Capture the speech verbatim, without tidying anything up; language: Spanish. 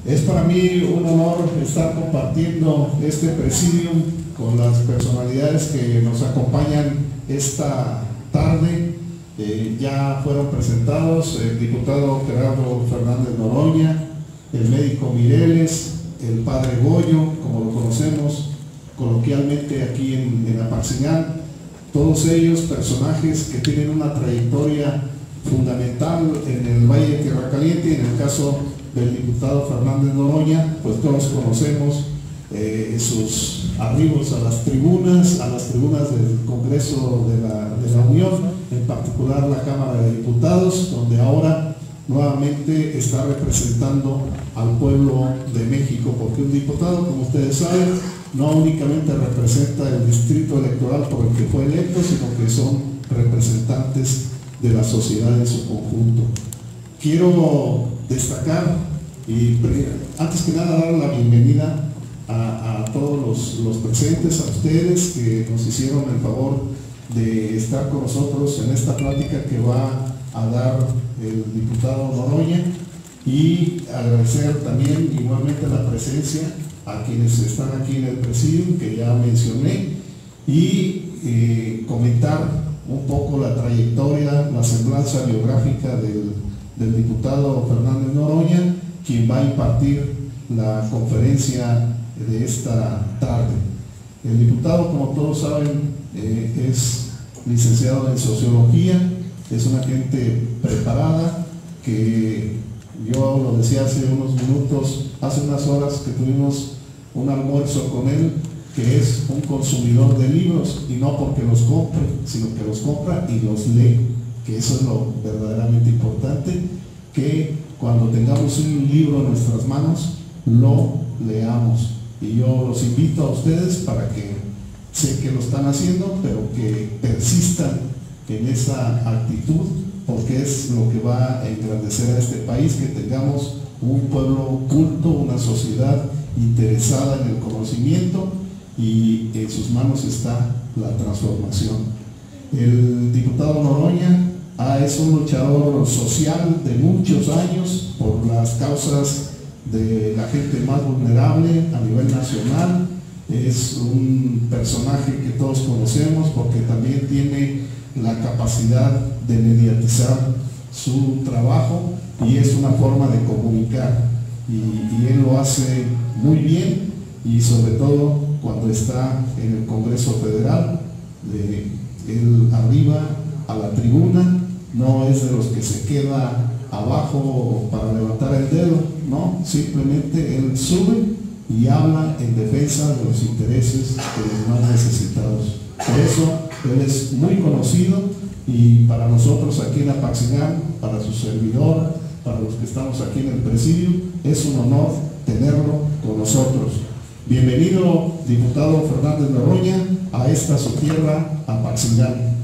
Es para mí un honor estar compartiendo este presidium con las personalidades que nos acompañan esta tarde. Eh, ya fueron presentados el diputado Gerardo Fernández Noroña, el médico Mireles, el padre Goyo, como lo conocemos coloquialmente aquí en, en Apaxingán. Todos ellos personajes que tienen una trayectoria fundamental en el Valle de Tierra Caliente. En el caso del diputado Fernández Noroña, pues todos conocemos eh, sus arribos a las tribunas, a las tribunas del Congreso de la, de la Unión, en particular la Cámara de Diputados, donde ahora nuevamente está representando al pueblo de México, porque un diputado, como ustedes saben, no únicamente representa el distrito electoral por el que fue electo, sino que son representantes de la sociedad en su conjunto. Quiero destacar y antes que nada dar la bienvenida a, a todos los, los presentes, a ustedes que nos hicieron el favor de estar con nosotros en esta plática que va a dar el diputado Noroña, y agradecer también igualmente la presencia a quienes están aquí en el presidium que ya mencioné, y eh, comentar un poco la trayectoria, la semblanza biográfica del, del diputado Fernández Noroña, quien va a impartir la conferencia de esta tarde. El diputado, como todos saben, eh, es licenciado en Sociología, es una gente preparada que yo lo decía hace unos minutos, hace unas horas que tuvimos un almuerzo con él, que es un consumidor de libros, y no porque los compre, sino que los compra y los lee, que eso es lo verdaderamente importante, que cuando tengamos un libro en nuestras manos, lo leamos. Y yo los invito a ustedes para que, sé que lo están haciendo, pero que persistan en esa actitud, porque es lo que va a engrandecer a este país, que tengamos un pueblo culto, una sociedad interesada en el conocimiento, y en sus manos está la transformación. El diputado Noroña ah, es un luchador social de muchos años por las causas de la gente más vulnerable a nivel nacional. Es un personaje que todos conocemos porque también tiene la capacidad de mediatizar su trabajo, y es una forma de comunicar, y, y él lo hace muy bien, y sobre todo cuando está en el Congreso Federal, de él arriba a la tribuna, no es de los que se queda abajo para levantar el dedo, no, simplemente él sube y habla en defensa de los intereses de los más necesitados. Por eso él es muy conocido, y para nosotros aquí en Apaxingán, para su servidor, para los que estamos aquí en el presidio, es un honor tenerlo con nosotros. Bienvenido, diputado Fernández Noroña, a esta su tierra, Apaxingán.